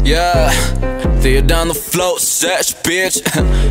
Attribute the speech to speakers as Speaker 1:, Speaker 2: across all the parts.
Speaker 1: Yeah, they down the float, sex, bitch.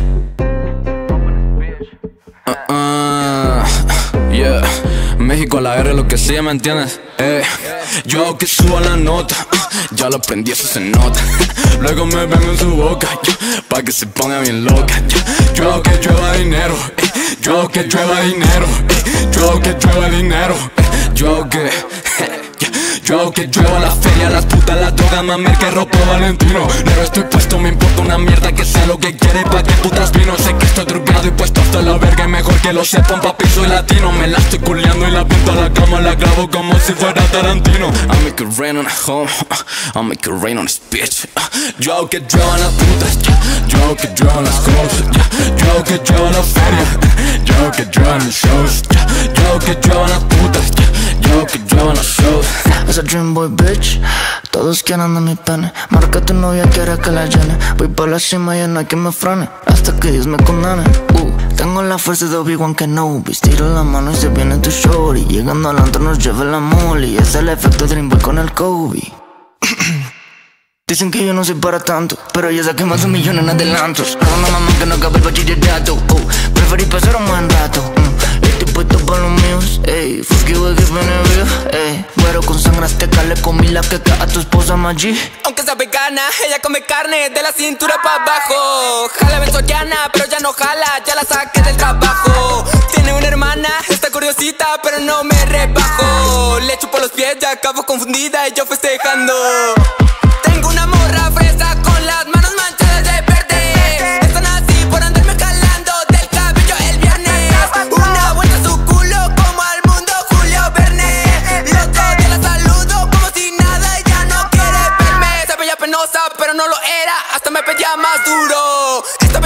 Speaker 1: Yeah, México a la R, lo que sea, ¿me entiendes? Yo que subo la nota, ya lo aprendí, eso se nota. Luego me vengo en su boca, pa' que se ponga bien loca. Yo que llueva dinero, yo que llueva dinero, yo que llueva dinero, yo que llueva la feria, las putas, las drogas, mamer que ropa Valentino. Pero estoy puesto, me importa una mierda, que sea lo que quiere, pa' que putas vino. Sé que estoy drogado y puesto hasta la verga, y mejor que lo sepan, papi, soy latino. Me la estoy culeando y la pinto a la cama, la clavo como si fuera Tarantino. I make it rain on a home, I make it rain on this bitch. Yo que llueva las putas, yo que llueva las cosas, yo que llueva la feria, yo que llueva mis shows, yo que llueva las putas, yo que llueva los shows.
Speaker 2: Esa dream boy bitch, todos quieren de mi pene. Marca tu novia, quiere que la llene. Voy pa' la cima y no hay quien me frene, hasta que Dios me condene. Tengo la fuerza de Obi-Wan Kenobi. Tiro la mano y se viene tu shorty. Llegando al antro nos lleva la molly. Es el efecto Dream Boy con el Kobe. Dicen que yo no soy para tanto, pero ella saqué más de 1 millón en adelantos. No, mamá, que no acabe el bachillerato. Preferí pasar un buen rato. Estoy puesto pa' los míos, ey. Fuck you, que me nervio, ey. Güero con sangre azteca, le comí la queca a tu esposa Maggi.
Speaker 3: Aunque sea vegana, ella come carne de la cintura pa' abajo. Jala venezolana, pero ya no jala, ya la saqué del trabajo. Tiene una hermana, está curiosita, pero no me rebajo. Le chupo los pies, ya acabo confundida y yo festejando. Tengo una morra fresa con las manos manchadas de verde. Están así por andarme jalando del cabello el viernes. Una vuelta a su culo como al mundo Julio Verne. Los otro día la saludo como si nada, ella no quiere verme. Se veía penosa pero no lo era, hasta me pedía más duro. Esta